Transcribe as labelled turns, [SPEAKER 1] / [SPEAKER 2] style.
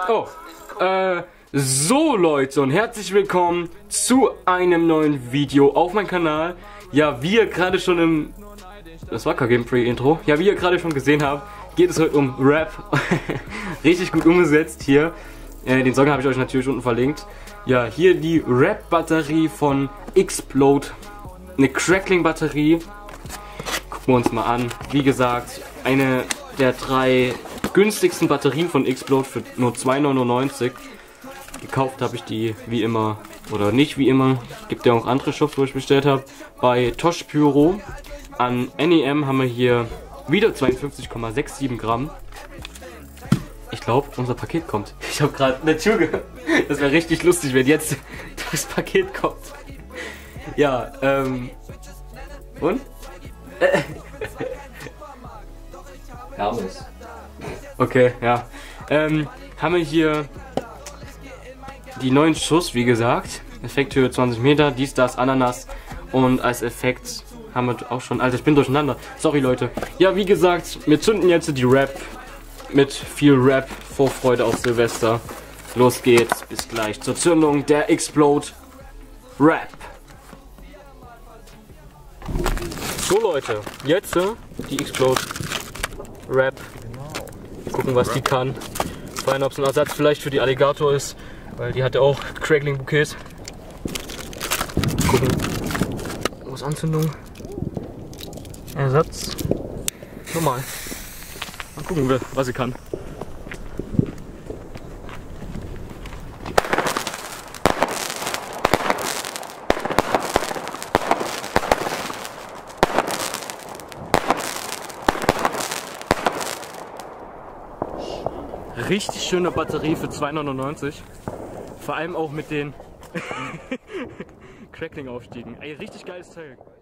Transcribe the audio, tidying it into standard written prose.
[SPEAKER 1] Oh, so Leute und herzlich willkommen zu einem neuen Video auf meinem Kanal. Ja, wie ihr gerade schon im... Das war kein Gameplay-Intro. Ja, wie ihr gerade schon gesehen habt, geht es heute um Rap. Richtig gut umgesetzt hier. Den Song habe ich euch natürlich unten verlinkt. Ja, hier die Rap-Batterie von Explode. Eine Crackling-Batterie. Gucken wir uns mal an. Wie gesagt, eine der 3 günstigsten Batterien von Explode für nur 2,99 €. Gekauft habe ich die wie immer, oder nicht wie immer, gibt ja auch andere Shops, wo ich bestellt habe, bei Tosh Pyro. An NEM haben wir hier wieder 52,67 Gramm. Ich glaube, unser Paket kommt. Ich habe gerade eine Tür gehört. Das wäre richtig lustig, wenn jetzt das Paket kommt. Ja, und?
[SPEAKER 2] Hermes.
[SPEAKER 1] Okay, ja. Haben wir hier die neuen Schuss, wie gesagt. Effekthöhe 20 Meter, dies, das, Ananas. Und als Effekt haben wir auch schon... Alter, ich bin durcheinander. Sorry, Leute. Ja, wie gesagt, wir zünden jetzt die Rap. Mit viel Rap, Vorfreude auf Silvester. Los geht's, bis gleich zur Zündung der Explode Rap. So Leute, jetzt die Explode Rap. Gucken, was die kann. Vor allem, ob es ein Ersatz vielleicht für die Alligator ist, weil die hat ja auch Crackling Bouquets. Gucken. Was Anzündung. Ersatz. Normal. Mal gucken, was sie kann. Richtig schöne Batterie für 2,99 €. Vor allem auch mit den Crackling-Aufstiegen. Ey, richtig geiles Teil.